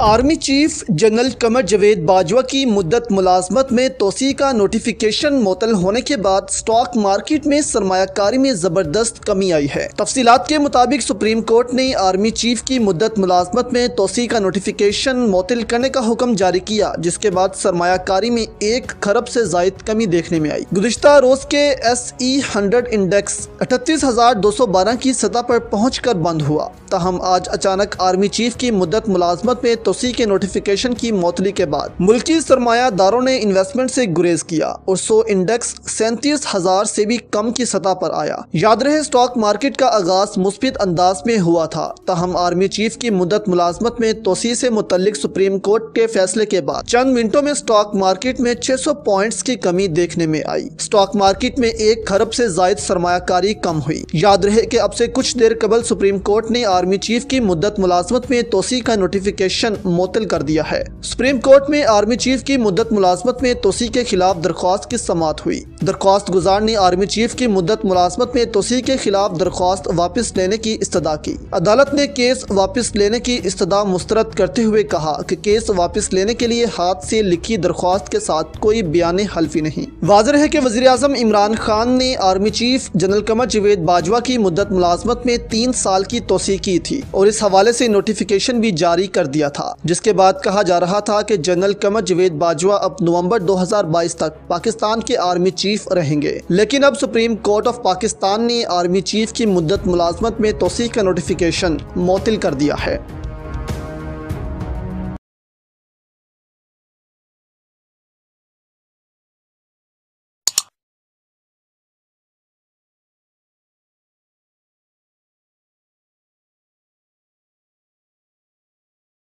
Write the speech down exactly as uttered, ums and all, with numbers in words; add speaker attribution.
Speaker 1: Army chief general Qamar Javed Bajwa की मुद्दत मुलाजमत में तोसी का नोटिफिकेशन मुअत्तल होने के बाद स्टॉक मार्केट में सरमायाकारी में जबरदस्त कमी आई है। तफसीलात के मुताबिक सुप्रीम कोर्ट ने आर्मी चीफ की मुद्दत मुलाजमत में तोसी का नोटिफिकेशन मुअत्तल करने का हुक्म जारी किया, जिसके बाद सरमायाकारी में एक खरब से जायद कमी देखने में आई। गुज़िश्ता रोज K S E hundred index अठतीस हजार दो सौ बारह की सतह पर पहुँच कर बंद हुआ। ताहम आज अचानक आर्मी चीफ की मुद्दत मुलाजमत में तोसी के नोटिफिकेशन की मौतली के बाद मुल्की सरमायादारों ने इन्वेस्टमेंट से गुरेज किया और सौ इंडेक्स सैंतीस हजार से भी कम की सतह पर आया। याद रहे स्टॉक मार्केट का आगाज मुस्बित अंदाज में हुआ था। ताहम आर्मी चीफ की मुद्दत मुलाजमत में तोसी से मुतल्लिक सुप्रीम कोर्ट के फैसले के बाद चंद मिनटों में स्टॉक मार्केट में छह सौ पॉइंट्स की कमी देखने में आई। स्टॉक मार्केट में एक खरब से जायद सरमायाकारी कम हुई। याद रहे कि अब से कुछ देर कबल सुप्रीम कोर्ट ने आर्मी चीफ की मुद्दत मुलाजमत में तोसी का नोटिफिकेशन मुअत्तल कर दिया है। सुप्रीम कोर्ट में आर्मी चीफ की मुद्दत मुलाजमत में तोसी के खिलाफ दरख्वास्त की समाअत हुई। दरख्वास्त गुजार ने आर्मी चीफ की मुद्दत मुलाजमत में तोसी के खिलाफ दरख्वास्त वापस लेने की इस्तदा की। अदालत ने केस वापस लेने की इस्तदा मुस्तरद करते हुए कहा कि केस वापस लेने के लिए हाथ से लिखी दरख्वास्त के साथ कोई बयान हल्फी नहीं। वाज़ेह है कि वज़ीर आज़म इमरान खान ने army chief general Qamar Javed Bajwa की मुद्दत मुलाजमत में तीन साल की तोसी की थी और इस हवाले से नोटिफिकेशन भी जारी कर दिया था, जिसके बाद कहा जा रहा था कि जनरल कमर जवेद बाजवा अब नवंबर दो हज़ार बाईस तक पाकिस्तान के आर्मी चीफ रहेंगे। लेकिन अब सुप्रीम कोर्ट ऑफ पाकिस्तान ने आर्मी चीफ की मुद्दत मुलाजमत में तोसी का नोटिफिकेशन मुअत्तल कर दिया है।